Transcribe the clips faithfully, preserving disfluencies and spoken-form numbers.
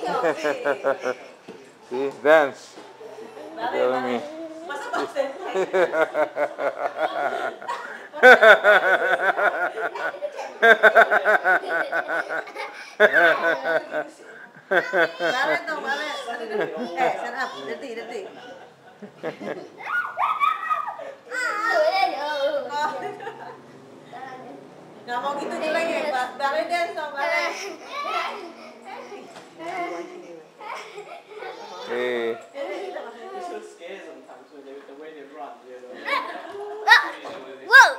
See, dance. Balik, Telling me. balik. Masa bahasa Balik dong, balik. Eh, stand up. Dirty, dirty. Nggak mau gitu jelek ya, Pak. Balik dance dong, balik. Hey. It's so scary sometimes when they, the way they run, you know. Whoa!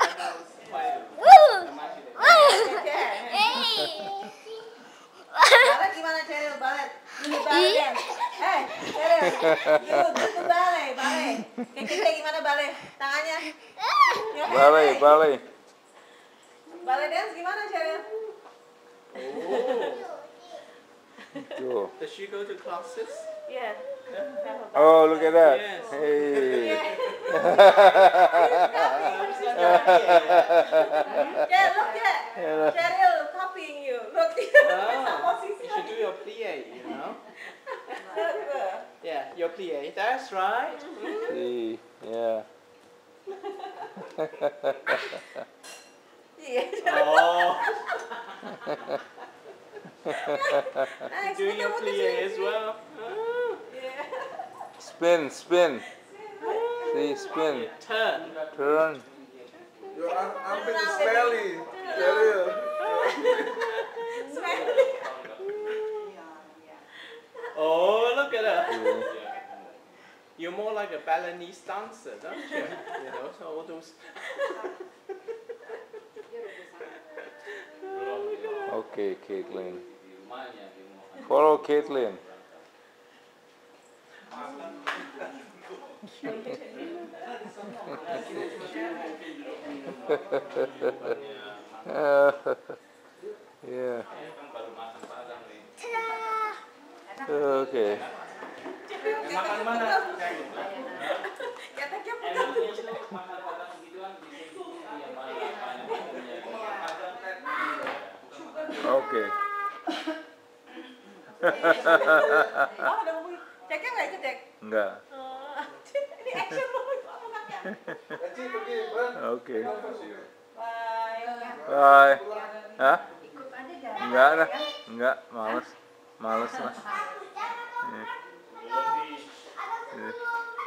Balik gimana, Cheryl? Balik. Ini balik dance. Eh, Cheryl. Yuk, gitu balik, balik. Kayak kita gimana balik? Tangannya. Ballet, ballet. Balik dance gimana, Cheryl? Cool. Does she go to classes? Iya. Oh, look at that. Yes. Hey. Yeah, look at Cheryl copying you. Look. Oh, you should do your plie, you know. Yeah, your plie. That's right. See, yeah. Iya. Oh, Nice. doing your plie as well. Oh. Yeah. Spin, spin. See, spin. Turn. Turn. Your arm, armpit is smelly. Cheryl. Smelly. Oh, look at her. Yeah. You're more like a Balinese dancer, don't you? You know, so all those. Okay, Caitlin. Follow Caitlin. Yeah. Okay. Makan mana? Kata-kata pegang. Okay. Oh, ada ngomong. Ceknya nggak ikut, Cek? Enggak. Oh, ini action banget. Kecil pergi, Bang. Okay. Bye. Bye. Hah? Enggak dah. Enggak, males. Males lah. Yeah. Yeah.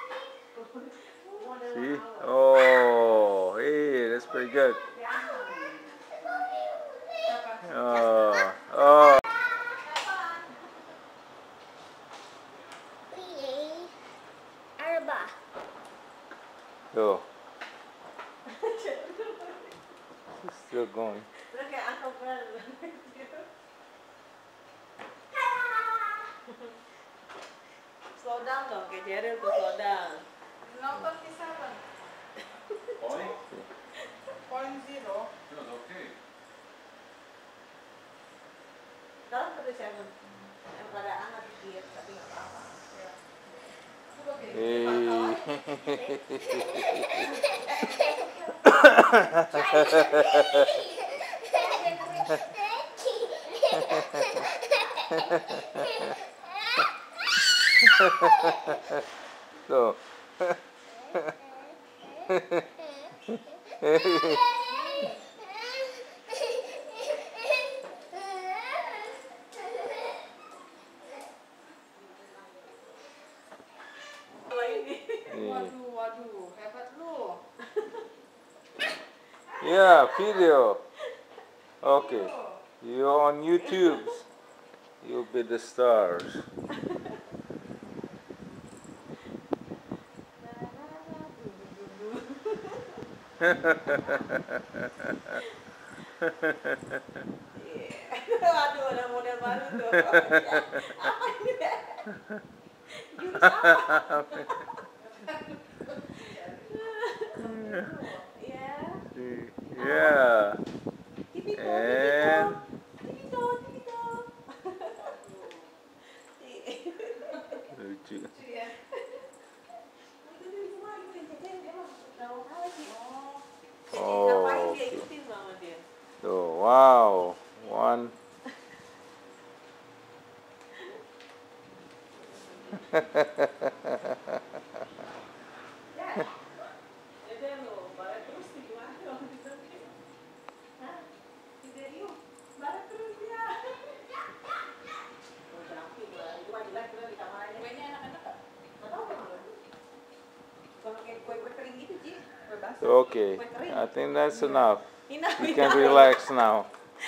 See? Oh, hey, that's pretty good. Oh, oh. Arba. Go. She's still going. Udah kayak Uncle Brad. Slow down dong, kayak Cheryl tuh slow down. Nonton di seven. Point zero. Sekarang seperti Seven. Yang pada anak dikit, tapi nggak apa-apa. So. Waduh, waduh, hebat lu. Yeah, video. Okay. You're on YouTube. You'll be the stars. Waduh, ada model baru tuh. Apa ini ya? Jurus apa? Iya. Yeah. Tipito, And tipito, tipito. lucu. Oh, Ngapain dia okay. ikutin sama dia? So, wow. One. Jadi lo, balik terus di mana? Hah? Jadi yuk, balik terus dia. Oh, cantik lah. Itu mah jelek tuh di kamarnya. Kuenya enak-enak tak? Nggak tahu kan lo. Kalau kayak kue-kue kering gitu, Ci. Kue basah. Okay, Kue kering. I think that's enough. Enough, You enough. can relax now.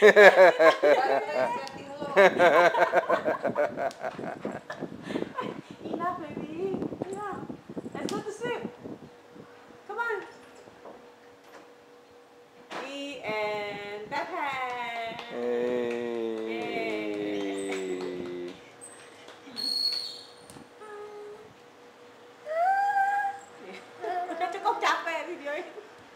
Enough, baby. Enough. Let's go to sleep. Come on. E and Batman. Hey. Udah cukup capek video ini.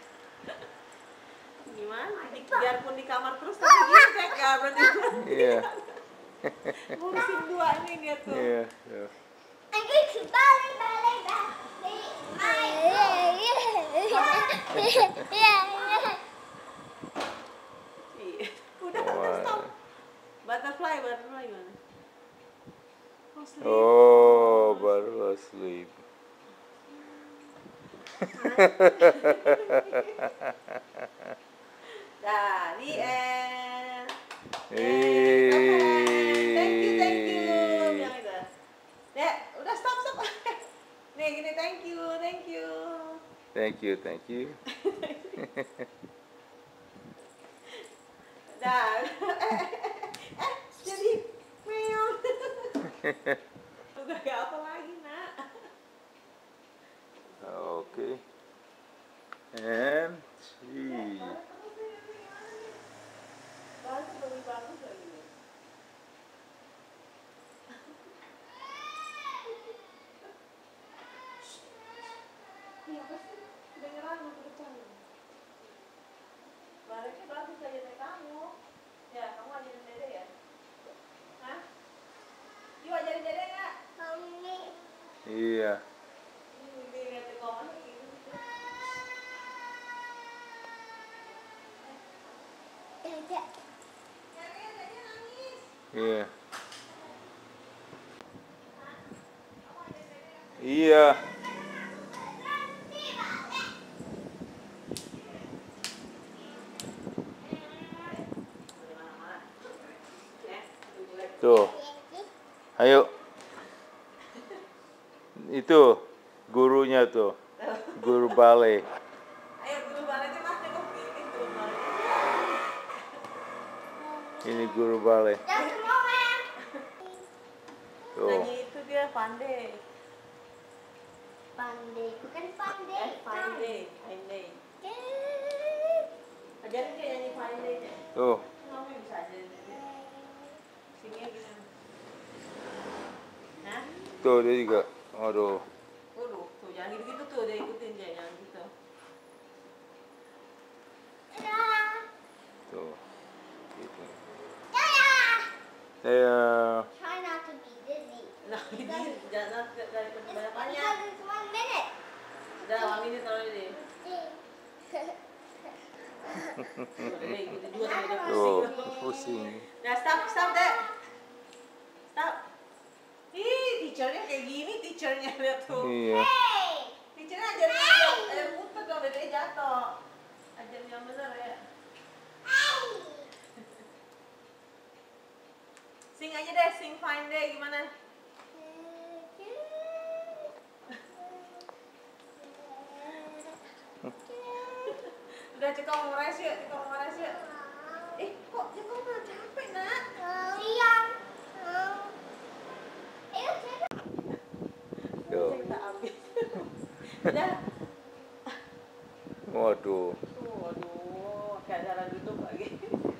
Gimana? Di, biarpun di kamar terus tapi gini ya berarti. Yeah. Musim dua nih dia tuh. Yeah. Yeah. I'm going to ballet, ballet, ballet. Yeah, yeah, yeah. Iya. Udah udah stop. Butterfly, butterfly gimana? Oh, sleep. Oh, baru asleep. Dah, the end. Hey. Thank you, thank you. Bilang itu. Dek, udah stop, stop. Nih, gini, thank you, thank you. Thank you, thank you. Dah. Eh, jadi meong. Udah gak apa lagi, nak. Okay. And three. Bagus, bagus, bagus lagi. Iya, pasti kedengeran lu ke depan. Baliknya bagus aja dari kamu. Ya, kamu ajarin Dede ya? Hah? Yuk ajarin Dede nggak? Mommy. Iya. Ini lihat di komen gitu. Nyariin aja nangis. Iya. Iya. Tuh. Ayo. Itu gurunya tuh. Guru ballet. Ayo guru baletnya mas cukup gini guru baletnya. Ini guru ballet. Just a moment. Tuh. Nyanyi itu dia pandai. Pandai, bukan pandai. Eh, pandai, pandai. Ajarin dia nyanyi pandai deh. Tuh. Kamu bisa ajarin dia. Sini ya gimana? Hah? Tuh dia juga. Aduh. Waduh, tuh jangan gitu-gitu tuh, dia ikutin dia, jangan gitu. Tuh. Gitu. Dadah. Saya Try not to be dizzy. Nah, ini jangan dari banyak banyak. Because it's one minute. Udah, one minute already deh. Udah, gitu juga sampai dia tuh pusing. pusing. Nah, stop, stop deh. Stop. Ih, teachernya kayak gini, teachernya lihat tuh. Iya. Hey. Teachernya ajarin dia, ada muter dong, dadanya jatuh. Ajarin yang bener ya. Sing aja deh, sing fine deh, gimana? Udah cukup ngores yuk, cukup ngores yuk. Eh, kok cukup udah capek, nak? Siang. Tuh. Kita habis. Udah. Waduh. Waduh, kayak cara duduk lagi.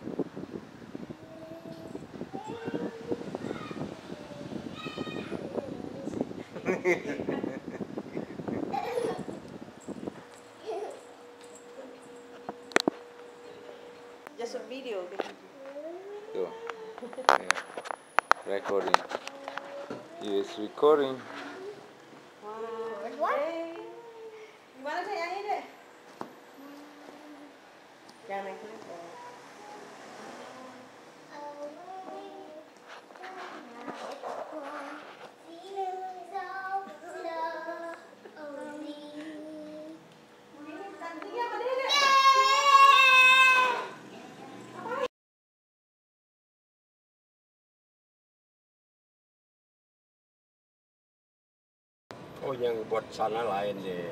Just a video. Tuh. Yeah. Recording. Yes, recording. Wow, hey. Gimana saya nyanyi deh? Jangan naik terus ya. Oh, yang buat sana lain deh.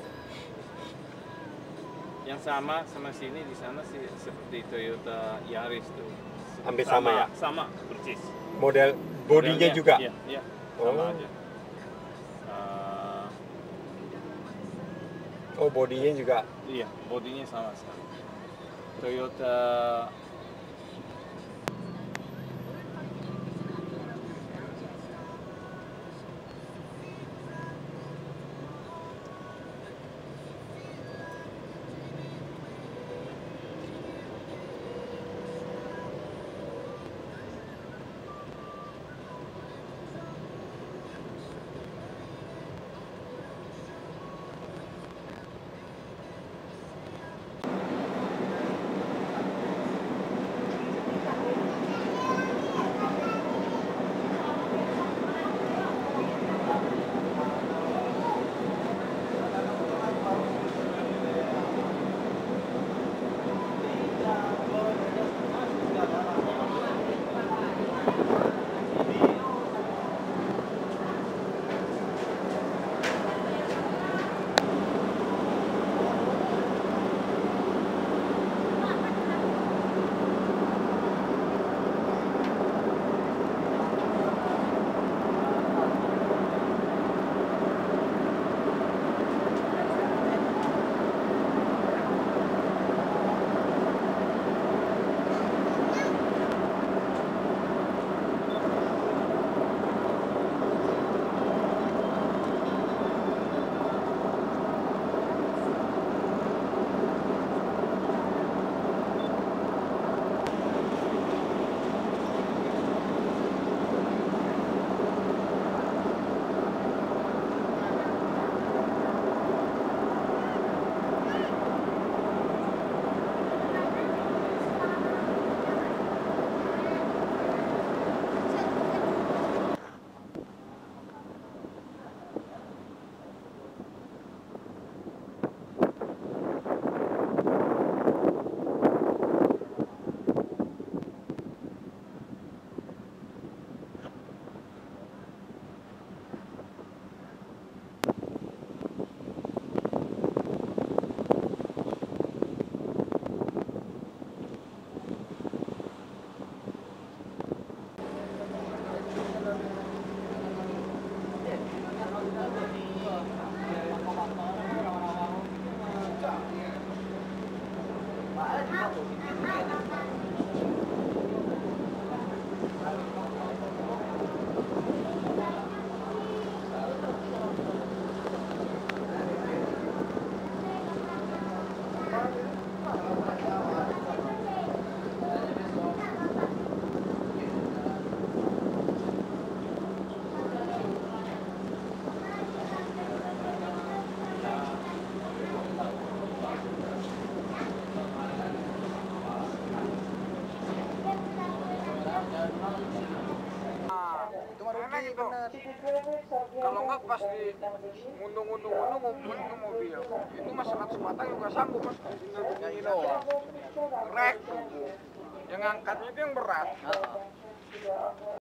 Yang sama sama sini di sana sih seperti Toyota Yaris tuh. Hampir sama ya? Sama, persis. Model bodinya Modelnya, juga? Iya, iya. Sama Oh. aja. Uh, Oh, bodinya juga? iya, bodinya sama sekali. Toyota Kalau enggak pas di ngundung-ngundung-ngundung ngumpul ke mobil. Itu mas seratus batang juga sanggup mas. Tinggal begini doang. Rek. Yang angkatnya itu yang berat.